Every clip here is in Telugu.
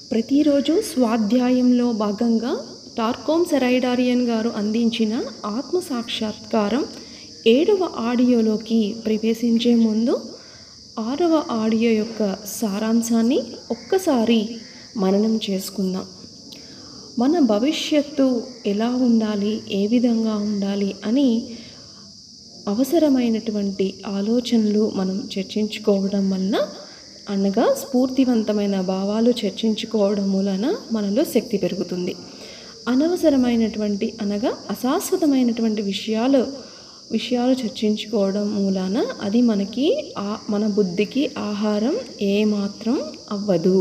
ప్రతిరోజు స్వాధ్యాయంలో భాగంగా టార్కోమ్ సరైడారియన్ గారు అందించిన ఆత్మసాక్షాత్కారం 7వ ఆడియోలోకి ప్రవేశించే ముందు 6వ ఆడియో యొక్క సారాంశాన్ని ఒక్కసారి మననం చేసుకుందాం. మన భవిష్యత్తు ఎలా ఉండాలి, ఏ విధంగా ఉండాలి అని అవసరమైనటువంటి ఆలోచనలు మనం చర్చించుకోవడం వలన, అనగా స్ఫూర్తివంతమైన భావాలు చర్చించుకోవడం వలన మనలో శక్తి పెరుగుతుంది. అనవసరమైనటువంటి అనగా అశాశ్వతమైనటువంటి విషయాలు చర్చించుకోవడం మూలాన అది మన బుద్ధికి ఆహారం ఏమాత్రం అవ్వదు.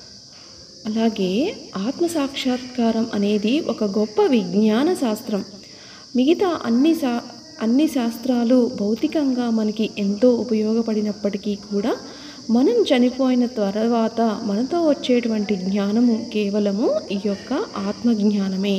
అలాగే ఆత్మసాక్షాత్కారం అనేది ఒక గొప్ప విజ్ఞాన శాస్త్రం. మిగతా అన్ని శాస్త్రాలు భౌతికంగా మనకి ఎంతో ఉపయోగపడినప్పటికీ కూడా మనం చనిపోయిన తర్వాత మనతో వచ్చేటువంటి జ్ఞానము కేవలము ఈ యొక్క ఆత్మజ్ఞానమే.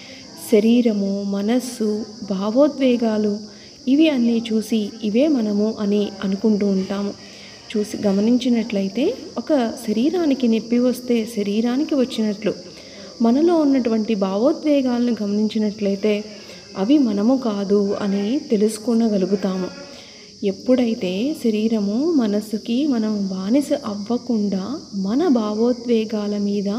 శరీరము, మనస్సు, భావోద్వేగాలు ఇవి అన్నీ చూసి ఇవే మనము అని అనుకుంటూ ఉంటాము. గమనించినట్లయితే ఒక శరీరానికి నొప్పి వస్తే శరీరానికి వచ్చినట్లు, మనలో ఉన్నటువంటి భావోద్వేగాలను గమనించినట్లయితే అవి మనము కాదు అని తెలుసుకోగలుగుతాము. ఎప్పుడైతే శరీరము, మనస్సుకి మనం బానిస అవ్వకుండా మన భావోద్వేగాల మీద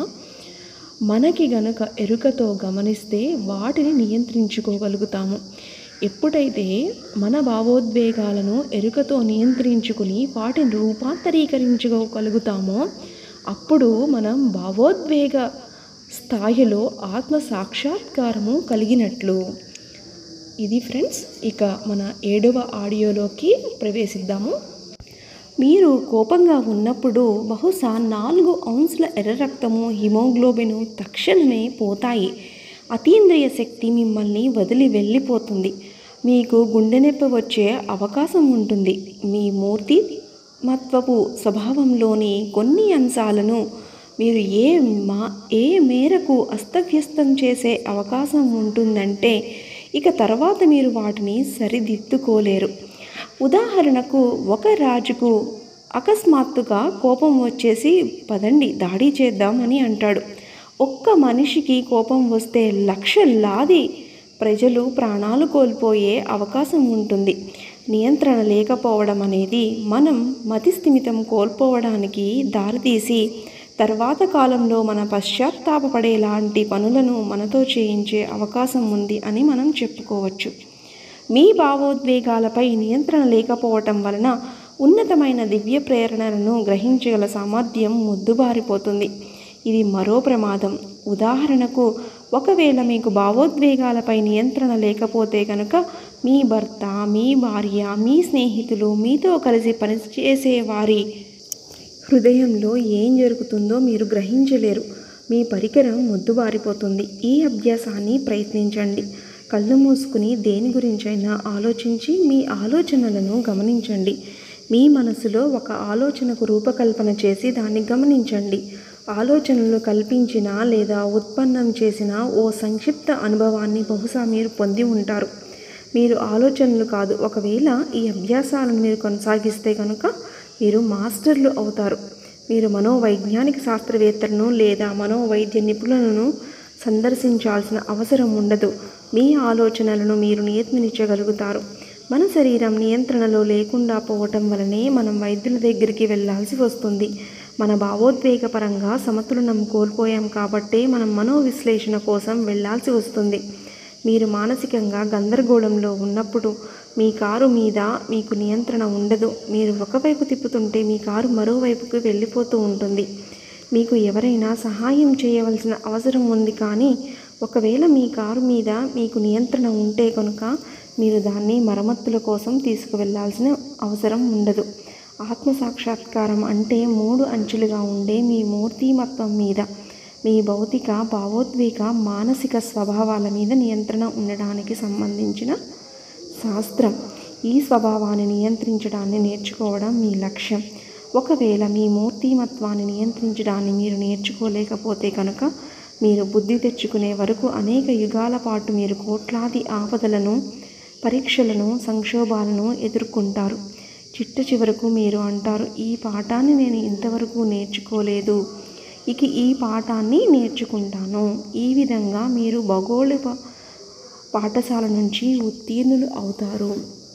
మనకి గనుక ఎరుకతో గమనిస్తే వాటిని నియంత్రించుకోగలుగుతాము. ఎప్పుడైతే మన భావోద్వేగాలను ఎరుకతో నియంత్రించుకుని వాటిని రూపాంతరీకరించుకోగలుగుతామో అప్పుడు మనం భావోద్వేగ స్థాయిలో ఆత్మ సాక్షాత్కారము కలిగినట్లు. ఇది ఫ్రెండ్స్, ఇక మన 7వ ఆడియోలోకి ప్రవేశిద్దాము. మీరు కోపంగా ఉన్నప్పుడు బహుశా 4 ఔన్సుల ఎర్ర రక్తము, హిమోగ్లోబిన్ తక్షణమే పోతాయి. అతీంద్రియ శక్తి మిమ్మల్ని వదిలి వెళ్ళిపోతుంది. మీకు గుండె నొప్పి వచ్చే అవకాశం ఉంటుంది. మీ మూర్తిమత్వపు స్వభావంలోని కొన్ని అంశాలను మీరు ఏ మేరకు అస్తవ్యస్తం చేసే అవకాశం ఉంటుందంటే ఇక తర్వాత మీరు వాటిని సరిదిద్దుకోలేరు. ఉదాహరణకు, ఒక రాజుకు అకస్మాత్తుగా కోపం వచ్చేసి పదండి దాడి చేద్దామని అంటాడు. ఒక్క మనిషికి కోపం వస్తే లక్షలాది ప్రజలు ప్రాణాలు కోల్పోయే అవకాశం ఉంటుంది. నియంత్రణ లేకపోవడం అనేది మనం మతిస్థిమితం కోల్పోవడానికి దారితీసి తర్వాత కాలంలో మన పశ్చాత్తాపపడేలాంటి పనులను మనతో చేయించే అవకాశం ఉంది అని మనం చెప్పుకోవచ్చు. మీ భావోద్వేగాలపై నియంత్రణ లేకపోవటం వలన ఉన్నతమైన దివ్య ప్రేరణలను గ్రహించగల సామర్థ్యం మొద్దుబారిపోతుంది. ఇది మరో ప్రమాదం. ఉదాహరణకు, ఒకవేళ మీకు భావోద్వేగాలపై నియంత్రణ లేకపోతే కనుక మీ భర్త, మీ భార్య, మీ స్నేహితులు, మీతో కలిసి పనిచేసే వారి హృదయంలో ఏం జరుగుతుందో మీరు గ్రహించలేరు. మీ పరికరం మొద్దుబారిపోతుంది. ఈ అభ్యాసాన్ని ప్రయత్నించండి. కళ్ళు మూసుకుని దేని గురించైనా ఆలోచించి మీ ఆలోచనలను గమనించండి. మీ మనసులో ఒక ఆలోచనకు రూపకల్పన చేసి దాన్ని గమనించండి. ఆలోచనలు కల్పించిన లేదా ఉత్పన్నం చేసిన ఓ సంక్షిప్త అనుభవాన్ని బహుశా మీరు పొంది ఉంటారు. మీరు ఆలోచనలు కాదు. ఒకవేళ ఈ అభ్యాసాలను మీరు కొనసాగిస్తే కనుక మీరు మాస్టర్లు అవుతారు. మీరు మనోవైజ్ఞానిక శాస్త్రవేత్తలను లేదా మనోవైద్య నిపుణులను సందర్శించాల్సిన అవసరం ఉండదు. మీ ఆలోచనలను మీరు నియంత్రించగలుగుతారు. మన శరీరం నియంత్రణలో లేకుండా పోవటం వలనే మనం వైద్యుల దగ్గరికి వెళ్ళాల్సి వస్తుంది. మన భావోద్వేగపరంగా సమతులనం కోల్పోయాం కాబట్టే మనం మనోవిశ్లేషణ కోసం వెళ్ళాల్సి వస్తుంది. మీరు మానసికంగా గందరగోళంలో ఉన్నప్పుడు మీ కారు మీద మీకు నియంత్రణ ఉండదు. మీరు ఒకవైపు తిప్పుతుంటే మీ కారు మరోవైపుకు వెళ్ళిపోతూ ఉంటుంది. మీకు ఎవరైనా సహాయం చేయవలసిన అవసరం ఉంది, కానీ ఒకవేళ మీ కారు మీద మీకు నియంత్రణ ఉంటే కనుక మీరు దాన్ని మరమ్మతుల కోసం తీసుకువెళ్లాల్సిన అవసరం ఉండదు. ఆత్మసాక్షాత్కారం అంటే 3 అంచులుగా ఉండే మీ మూర్తిమత్వం మీద, మీ భౌతిక, భావోద్వేగ, మానసిక స్వభావాల మీద నియంత్రణ ఉండడానికి సంబంధించిన శాస్త్రం. ఈ స్వభావాన్ని నియంత్రించడాన్ని నేర్చుకోవడం మీ లక్ష్యం. ఒకవేళ మీ మూర్తిమత్వాన్ని నియంత్రించడాన్ని మీరు నేర్చుకోలేకపోతే కనుక మీరు బుద్ధి తెచ్చుకునే వరకు అనేక యుగాల పాటు మీరు కోట్లాది ఆపదలను, పరీక్షలను, సంక్షోభాలను ఎదుర్కొంటారు. చిట్ట చివరకు మీరు అంటారు, ఈ పాఠాన్ని నేను ఇంతవరకు నేర్చుకోలేదు. ఈ పాఠాన్ని నేర్చుకుంటాను. ఈ విధంగా మీరు భౌగోళిక పాఠశాల నుంచి ఉత్తీర్ణులు అవుతారు.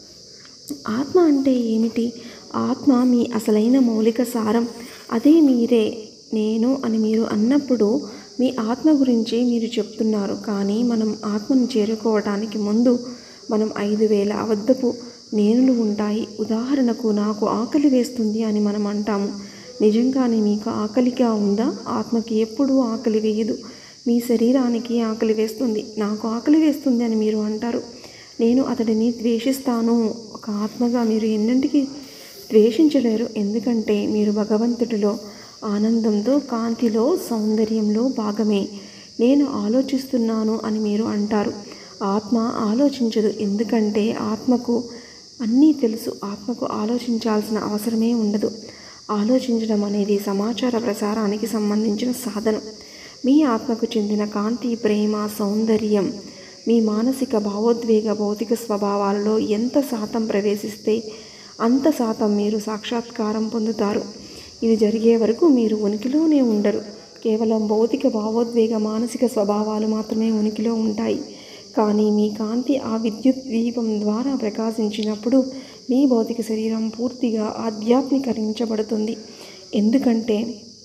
ఆత్మ అంటే ఏమిటి? ఆత్మ మీ అసలైన మౌలిక సారం. అదే మీరే. నేను అని మీరు అన్నప్పుడు మీ ఆత్మ గురించి మీరు చెప్తున్నారు. కానీ మనం ఆత్మను చేరుకోవడానికి ముందు మనం 5000 అబద్ధపు నేనులు ఉంటాయి. ఉదాహరణకు, నాకు ఆకలి వేస్తుంది అని మనం అంటాము. నిజంగానే మీకు ఆకలిగా ఉందా? ఆత్మకి ఎప్పుడూ ఆకలి వేయదు. మీ శరీరానికి ఆకలి వేస్తుంది. నాకు ఆకలి వేస్తుంది అని మీరు అంటారు. నేను అతడిని ద్వేషిస్తాను. ఒక ఆత్మగా మీరు ఎన్నింటికి ద్వేషించలేరు. ఎందుకంటే మీరు భగవంతుడిలో ఆనందంతో, కాంతిలో, సౌందర్యంలో భాగమే. నేను ఆలోచిస్తున్నాను అని మీరు అంటారు. ఆత్మ ఆలోచించదు. ఎందుకంటే ఆత్మకు అన్నీ తెలుసు. ఆత్మకు ఆలోచించాల్సిన అవసరమే ఉండదు. ఆలోచించడం అనేది సమాచార ప్రసారానికి సంబంధించిన సాధనం. మీ ఆత్మకు చెందిన కాంతి, ప్రేమ, సౌందర్యం మీ మానసిక, భావోద్వేగ, భౌతిక స్వభావాలలో ఎంత శాతం ప్రవేశిస్తే అంత శాతం మీరు సాక్షాత్కారం పొందుతారు. ఇది జరిగే వరకు మీరు ఉనికిలోనే ఉండరు. కేవలం భౌతిక, భావోద్వేగ, మానసిక స్వభావాలు మాత్రమే ఉనికిలో ఉంటాయి. కానీ మీ కాంతి ఆ విద్యుత్ దీపం ద్వారా ప్రకాశించినప్పుడు మీ భౌతిక శరీరం పూర్తిగా ఆధ్యాత్మికరించబడుతుంది. ఎందుకంటే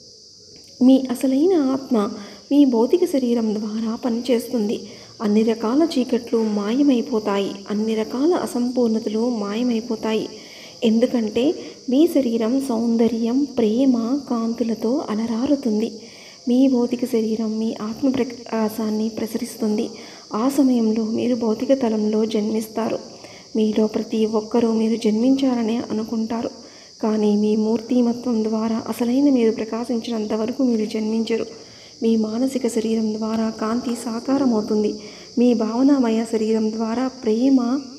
మీ అసలైన ఆత్మ మీ భౌతిక శరీరం ద్వారా పనిచేస్తుంది. అన్ని రకాల చీకట్లు మాయమైపోతాయి. అన్ని రకాల అసంపూర్ణతలు మాయమైపోతాయి. ఎందుకంటే మీ శరీరం సౌందర్యం, ప్రేమ, కాంతులతో అలరారుతుంది. మీ భౌతిక శరీరం మీ ఆత్మ ప్రకాశాన్ని ప్రసరిస్తుంది. ఆ సమయంలో మీరు భౌతిక తలంలో జన్మిస్తారు. మీలో ప్రతి ఒక్కరూ మీరు జన్మించారనే అనుకుంటారు. కానీ మీ మూర్తిమత్వం ద్వారా అసలైన మీరు ప్రకాశించినంత వరకు మీరు జన్మించరు. మీ మానసిక శరీరం ద్వారా కాంతి సాకారమవుతుంది. మీ భావనామయ శరీరం ద్వారా ప్రేమ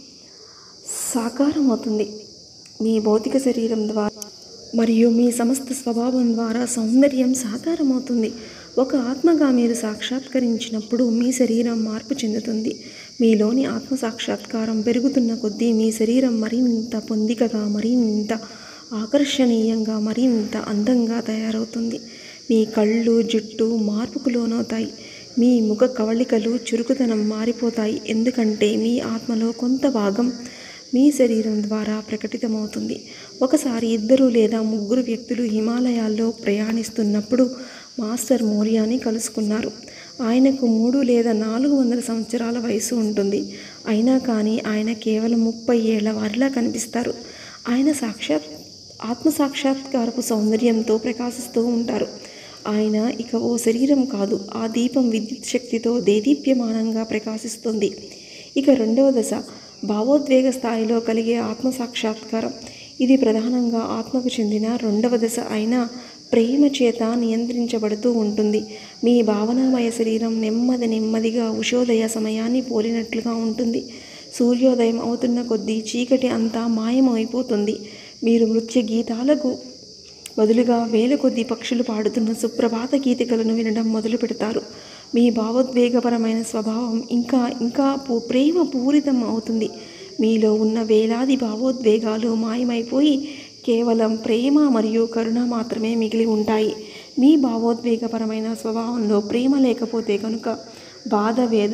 సాకారమవుతుంది. మీ భౌతిక శరీరం ద్వారా మరియు మీ సమస్త స్వభావం ద్వారా సౌందర్యం సాకారమవుతుంది. ఒక ఆత్మగా మీరు సాక్షాత్కరించినప్పుడు మీ శరీరం మార్పు చెందుతుంది. మీలోని ఆత్మసాక్షాత్కారం పెరుగుతున్న కొద్దీ మీ శరీరం మరింత పొందికగా, మరింత ఆకర్షణీయంగా, మరింత అందంగా తయారవుతుంది. మీ కళ్ళు, జుట్టు మార్పుకు లోనవుతాయి. మీ ముఖ కవళికలు, చురుకుదనం మారిపోతాయి. ఎందుకంటే మీ ఆత్మలో కొంత భాగం మీ శరీరం ద్వారా ప్రకటితమవుతుంది. ఒకసారి 2 లేదా 3 వ్యక్తులు హిమాలయాల్లో ప్రయాణిస్తున్నప్పుడు మాస్టర్ మౌర్యాని కలుసుకున్నారు. ఆయనకు 3 లేదా 400 సంవత్సరాల వయసు ఉంటుంది. అయినా కానీ ఆయన కేవలం 30 ఏళ్ల వారిలా కనిపిస్తారు. ఆయన ఆత్మసాక్షాత్కారపు సౌందర్యంతో ప్రకాశిస్తూ ఉంటారు. ఆయన ఇక ఓ శరీరం కాదు. ఆ దీపం విద్యుత్ శక్తితో దేదీప్యమానంగా ప్రకాశిస్తుంది. ఇక 2వ దశ భావోద్వేగ స్థాయిలో కలిగే ఆత్మసాక్షాత్కారం. ఇది ప్రధానంగా ఆత్మకు చెందిన 2వ దశ అయిన ప్రేమ చేత నియంత్రించబడుతూ ఉంటుంది. మీ భావనామయ శరీరం నెమ్మదిగా ఉషోదయ సమయాన్ని పోలినట్లుగా ఉంటుంది. సూర్యోదయం అవుతున్న కొద్దీ చీకటి అంతా మాయమైపోతుంది. మీరు నృత్య గీతాలకు బదులుగా వేల కొద్ది పక్షులు పాడుతున్న సుప్రభాత గీతికలను వినడం మొదలు పెడతారు. మీ భావోద్వేగపరమైన స్వభావం ఇంకా ప్రేమ పూరితం అవుతుంది. మీలో ఉన్న వేలాది భావోద్వేగాలు మాయమైపోయి కేవలం ప్రేమ మరియు కరుణ మాత్రమే మిగిలి ఉంటాయి. మీ భావోద్వేగపరమైన స్వభావంలో ప్రేమ లేకపోతే కనుక బాధ,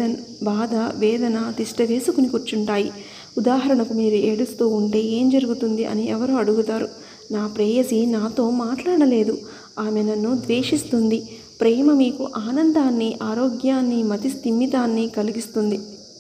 వేదన తిష్ట వేసుకుని కూర్చుంటాయి. ఉదాహరణకు, మీరు ఏడుస్తూ ఉంటే ఏం జరుగుతుంది అని ఎవరో అడుగుతారు. నా ప్రేయసి నాతో మాట్లాడలేదు, ఆమె నన్ను ద్వేషిస్తుంది. ప్రేమ మీకు ఆనందాన్ని, ఆరోగ్యాన్ని, మతి స్థిమితాన్ని కలిగిస్తుంది.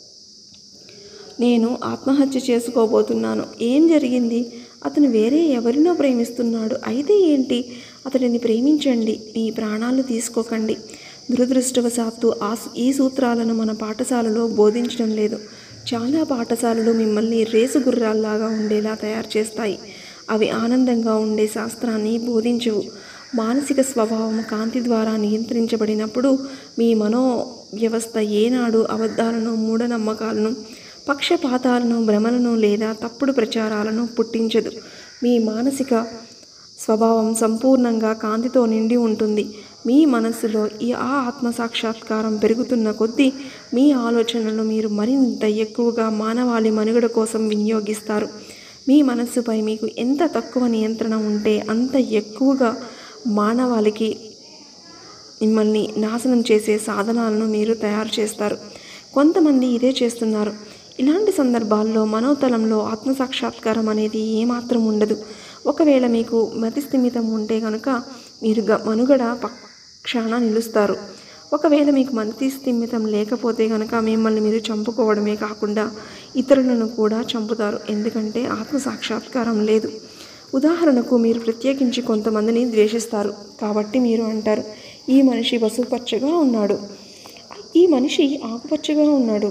నేను ఆత్మహత్య చేసుకోబోతున్నాను. ఏం జరిగింది? అతను వేరే ఎవరినో ప్రేమిస్తున్నాడు. అయితే ఏంటి? అతడిని ప్రేమించండి, మీ ప్రాణాలు తీసుకోకండి. దురదృష్టవశాత్తు ఈ సూత్రాలను మన పాఠశాలలో బోధించడం లేదు. చాలా పాఠశాలలు మిమ్మల్ని రేసు గుర్రాల్లాగా ఉండేలా తయారు చేస్తాయి. అవి ఆనందంగా ఉండే శాస్త్రాన్ని బోధించవు. మానసిక స్వభావం కాంతి ద్వారా నియంత్రించబడినప్పుడు మీ మనోవ్యవస్థ ఏనాడు అబద్ధాలను, మూఢనమ్మకాలను, పక్షపాతాలను, భ్రమలను లేదా తప్పుడు ప్రచారాలను పుట్టించదు. మీ మానసిక స్వభావం సంపూర్ణంగా కాంతితో నిండి ఉంటుంది. మీ మనస్సులో ఆ ఆత్మసాక్షాత్కారం పెరుగుతున్న కొద్దీ మీ ఆలోచనలను మీరు మరింత ఎక్కువగా మానవాళి మనుగడ కోసం వినియోగిస్తారు. మీ మనస్సుపై మీకు ఎంత తక్కువ నియంత్రణ ఉంటే అంత ఎక్కువగా మానవాళికి మిమ్మల్ని నాశనం చేసే సాధనాలను మీరు తయారు చేస్తారు. కొంతమంది ఇదే చేస్తున్నారు. ఇలాంటి సందర్భాల్లో మనోతలంలో ఆత్మసాక్షాత్కారం అనేది ఏమాత్రం ఉండదు. ఒకవేళ మీకు మతిస్థిమితం ఉంటే కనుక మీరు మనుగడ పక్షాన నిలుస్తారు. ఒకవేళ మీకు మతిస్థిమితం లేకపోతే కనుక మిమ్మల్ని మీరు చంపుకోవడమే కాకుండా ఇతరులను కూడా చంపుతారు. ఎందుకంటే ఆత్మసాక్షాత్కారం లేదు. ఉదాహరణకు మీరు ప్రత్యేకించి కొంతమందిని ద్వేషిస్తారు. కాబట్టి మీరు అంటారు, ఈ మనిషి పసుపచ్చగా ఉన్నాడు, ఈ మనిషి ఆకుపచ్చగా ఉన్నాడు,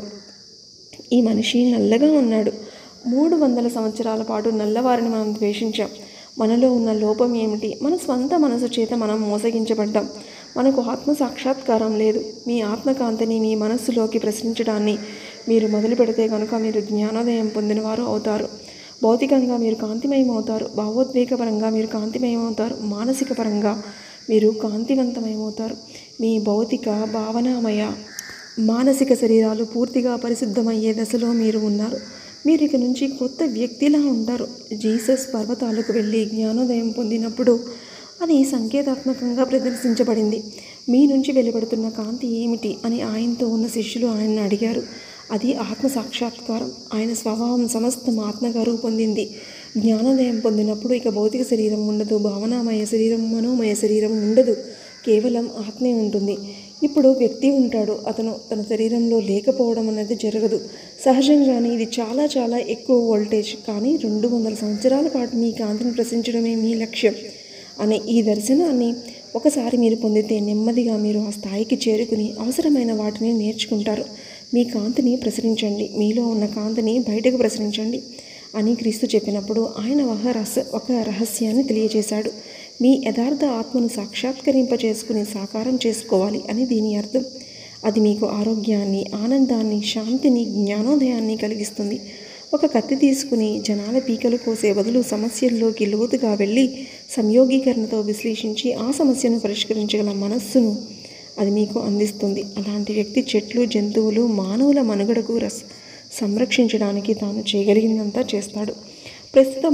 ఈ మనిషి నల్లగా ఉన్నాడు. 300 సంవత్సరాల పాటు నల్లవారిని మనం ద్వేషించాం. మనలో ఉన్న లోపం ఏమిటి? మన స్వంత మనసు చేత మనం మోసగించబడ్డాం. మనకు ఆత్మసాక్షాత్కారం లేదు. మీ ఆత్మకాంతిని మీ మనస్సులోకి ప్రశ్నించడాన్ని మీరు మొదలు పెడితే కనుక మీరు జ్ఞానోదయం పొందినవారు అవుతారు. భౌతికంగా మీరు కాంతిమయం అవుతారు. భావోద్వేగపరంగా మీరు కాంతిమయం అవుతారు. మానసిక పరంగా మీరు కాంతివంతమయమవుతారు. మీ భౌతిక, భావనామయ, మానసిక శరీరాలు పూర్తిగా పరిశుద్ధమయ్యే దశలో మీరు ఉన్నారు. మీరు ఇక నుంచి కొత్త వ్యక్తిలా ఉంటారు. జీసస్ పర్వతాలకు వెళ్ళి జ్ఞానోదయం పొందినప్పుడు అది సంకేతాత్మకంగా ప్రదర్శించబడింది. మీ నుంచి వెలువడుతున్న కాంతి ఏమిటి అని ఆయనతో ఉన్న శిష్యులు ఆయన్ని అడిగారు. అది ఆత్మసాక్షాత్కారం. ఆయన స్వభావం సమస్తం ఆత్మగా రూపొందింది. జ్ఞానోదయం పొందినప్పుడు ఇక భౌతిక శరీరం ఉండదు, భావనామయ శరీరం, మనోమయ శరీరం ఉండదు. కేవలం ఆత్మే ఉంటుంది. ఇప్పుడు వ్యక్తి ఉంటాడు. అతను తన శరీరంలో లేకపోవడం అనేది జరగదు. సహజంగానే ఇది చాలా చాలా ఎక్కువ వోల్టేజ్. కానీ 200 సంవత్సరాల పాటు మీ కాంతిని ప్రశ్నించడమే మీ లక్ష్యం అనే ఈ దర్శనాన్ని ఒకసారి మీరు పొందితే నెమ్మదిగా మీరు ఆ స్థాయికి చేరుకుని అవసరమైన వాటిని నేర్చుకుంటారు. మీ కాంతిని ప్రసరించండి, మీలో ఉన్న కాంతిని బయటకు ప్రసరించండి అని క్రీస్తు చెప్పినప్పుడు ఆయన ఒక రహస్యాన్ని తెలియజేశాడు. మీ యథార్థ ఆత్మను సాక్షాత్కరింపచేసుకుని సాకారం చేసుకోవాలి అని దీని అర్థం. అది మీకు ఆరోగ్యాన్ని, ఆనందాన్ని, శాంతిని, జ్ఞానోదయాన్ని కలిగిస్తుంది. ఒక కత్తి తీసుకుని జనాల పీకలు కోసే బదులు సమస్యల్లోకి లోతుగా వెళ్ళి సంయోగీకరణతో విశ్లేషించి ఆ సమస్యను పరిష్కరించగల మనస్సును అది మీకు అందిస్తుంది. అలాంటి వ్యక్తి చెట్లు, జంతువులు, మానవుల మనుగడకు సంరక్షించడానికి తాను చేయగలిగినంతా చేస్తాడు. ప్రస్తుతం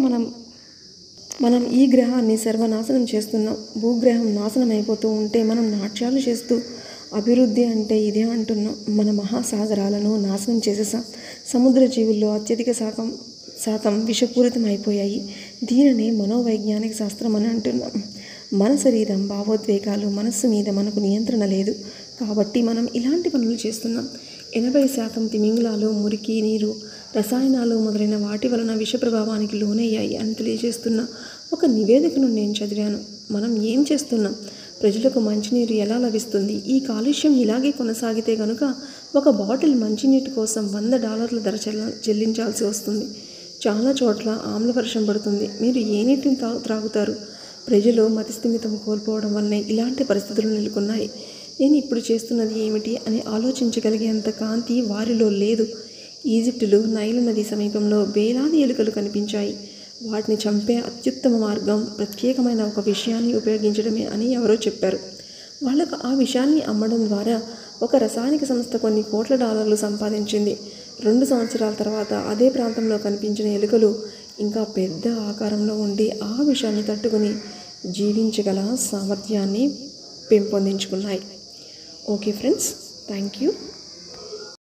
మనం ఈ గ్రహాన్ని సర్వనాశనం చేస్తున్నాం. భూగ్రహం నాశనం అయిపోతూ ఉంటే మనం నాట్యాలు చేస్తూ అభివృద్ధి అంటే ఇదే అంటున్నాం. మన మహాసాగరాలను నాశనం చేసేసాం. సముద్ర జీవుల్లో అత్యధిక శాతం విషపూరితం అయిపోయాయి. దీనినే మనోవైజ్ఞానిక శాస్త్రం అని అంటున్నాం. మన శరీరం, భావోద్వేగాలు, మనస్సు మీద మనకు నియంత్రణ లేదు. కాబట్టి మనం ఇలాంటి పనులు చేస్తున్నాం. 80% తిమింగలాలు, మురికి నీరు, రసాయనాలు మొదలైన వాటి వలన విష ప్రభావానికి లోనయ్యాయి అని తెలియజేస్తున్న ఒక నివేదికను నేను చదివాను. మనం ఏం చేస్తున్నాం? ప్రజలకు మంచినీరు ఎలా లభిస్తుంది? ఈ కాలుష్యం ఇలాగే కొనసాగితే కనుక ఒక బాటిల్ మంచినీటి కోసం $100 ధర చెల్లించాల్సి వస్తుంది. చాలా చోట్ల ఆమ్లవర్షం పడుతుంది. మీరు ఏ నీటిని త్రాగుతారు? ప్రజలు మతిస్థిమితం కోల్పోవడం వల్లనే ఇలాంటి పరిస్థితులు నెలకొన్నాయి. నేను ఇప్పుడు చేస్తున్నది ఏమిటి అని ఆలోచించగలిగేంత కాంతి వారిలో లేదు. ఈజిప్టులో నైలు నది సమీపంలో వేలాది ఎలుకలు కనిపించాయి. వాటిని చంపే అత్యుత్తమ మార్గం ప్రత్యేకమైన ఒక విషయాన్ని ఉపయోగించడమే అని ఎవరో చెప్పారు. వాళ్ళకు ఆ విషయాన్ని అమ్మడం ద్వారా ఒక రసాయనిక సంస్థ కొన్ని కోట్ల డాలర్లు సంపాదించింది. 2 సంవత్సరాల తర్వాత అదే ప్రాంతంలో కనిపించిన ఎలుకలు ఇంకా పెద్ద ఆకారంలో ఉండి ఆ విషయాన్ని తట్టుకుని జీవించగల సామర్థ్యాన్ని పెంపొందించుకున్నాయి. Okay friends, thank you.